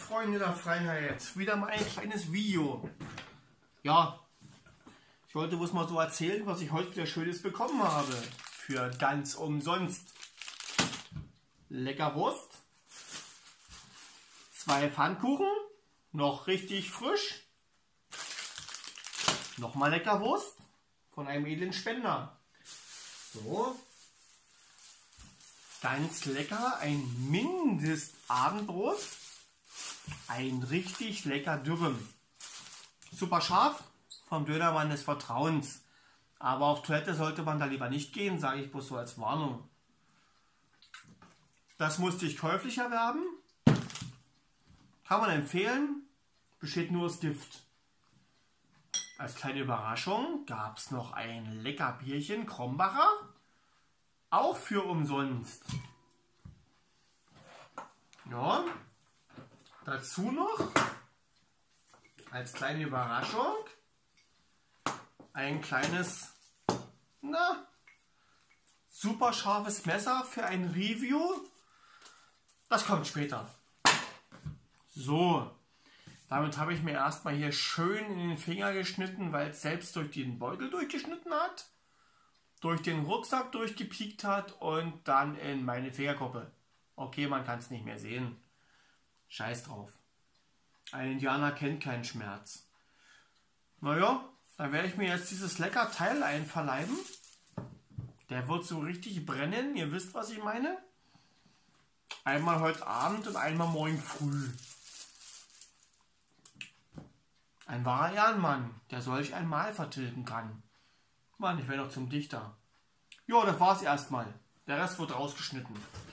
Freunde der Freiheit, wieder mal ein kleines Video. Ja, ich wollte bloß mal so erzählen, was ich heute wieder Schönes bekommen habe. Für ganz umsonst. Lecker Wurst, 2 Pfannkuchen, noch richtig frisch. Nochmal lecker Wurst von einem edlen Spender. So. Ganz lecker, ein Mindestabendbrot. Ein richtig lecker Dürren. Super scharf, vom Dönermann des Vertrauens. Aber auf Toilette sollte man da lieber nicht gehen, sage ich bloß so als Warnung. Das musste ich käuflich erwerben. Kann man empfehlen, besteht nur aus Gift. Als kleine Überraschung gab es noch ein lecker Bierchen, Krombacher. Auch für umsonst. Ja, dazu noch als kleine Überraschung ein kleines, super scharfes Messer für ein Review. Das kommt später. So, damit habe ich mir erstmal hier schön in den Finger geschnitten, weil es selbst durch den Beutel durchgeschnitten hat, durch den Rucksack durchgepiekt hat und dann in meine Fingerkuppe. Okay, man kann es nicht mehr sehen. Scheiß drauf. Ein Indianer kennt keinen Schmerz. Naja, dann werde ich mir jetzt dieses lecker Teil einverleiben. Der wird so richtig brennen, ihr wisst, was ich meine. Einmal heute Abend und einmal morgen früh. Ein wahrer Ehrenmann, der solch ein Mal vertilgen kann. Mann, ich werde noch zum Dichter. Jo, das war's erstmal. Der Rest wird rausgeschnitten.